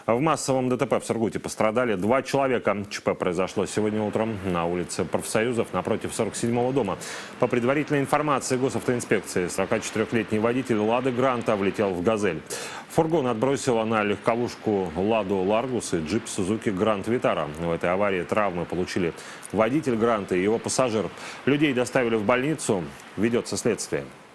В массовом ДТП в Сургуте пострадали 2 человека. ЧП произошло сегодня утром на улице Профсоюзов напротив 47-го дома. По предварительной информации госавтоинспекции, 44-летний водитель «Лады Гранта» влетел в «Газель». Фургон отбросило на легковушку «Ладу Ларгус» и джип «Сузуки Гранд Витара». В этой аварии травмы получили водитель «Гранта» и его пассажир. Людей доставили в больницу. Ведется следствие.